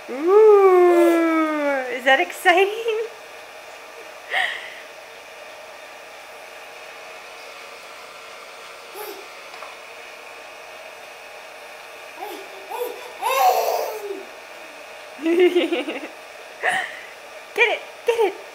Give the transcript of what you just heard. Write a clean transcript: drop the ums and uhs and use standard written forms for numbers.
Ooh, is that exciting? Get it, get it.